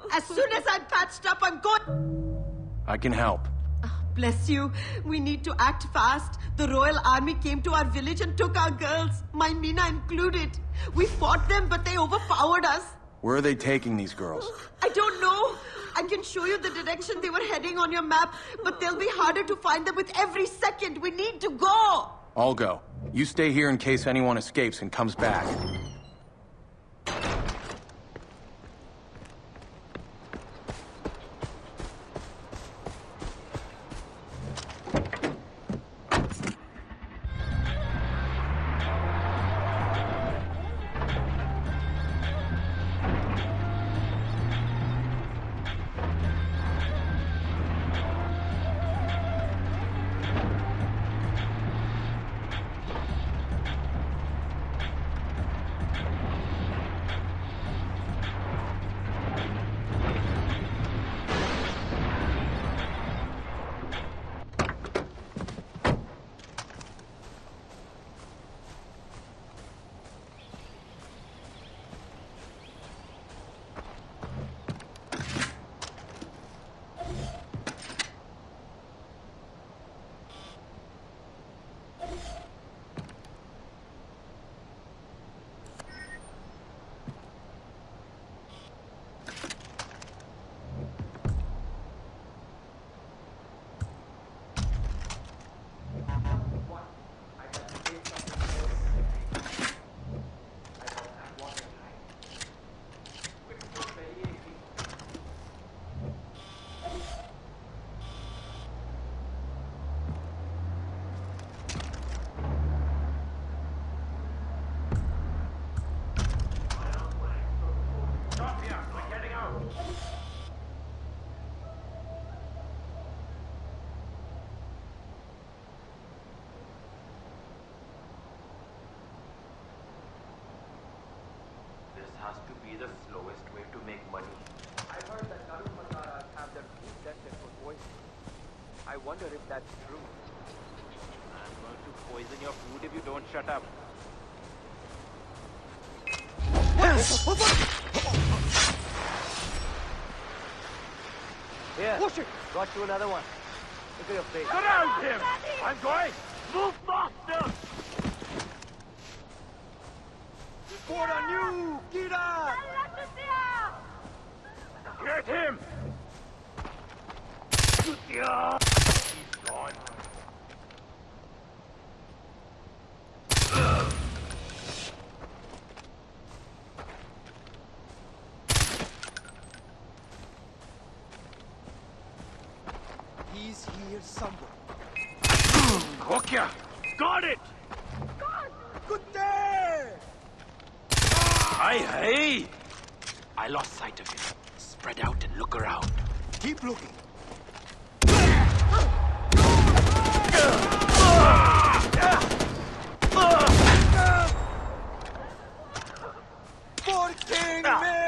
As soon as I'm patched up, I'm good. I can help. Bless you. We need to act fast. The Royal Army came to our village and took our girls, my Meena included. We fought them, but they overpowered us. Where are they taking these girls? I don't know. I can show you the direction they were heading on your map, but they'll be harder to find them with every second. We need to go. I'll go. You stay here in case anyone escapes and comes back. Has to be the slowest way to make money. I heard that Himalayas have their food tested for poison. I wonder if that's true. I'm going to poison your food if you don't shut up. Here, push it. Got you another one. Look at your face. Surround him! I'm going! Move faster! Report on you, Kyrat! Get him! He's gone. He's here somewhere. Kokya! Got it! Good day! Hey! I lost sight of him. Spread out and look around. Keep looking. For King Man!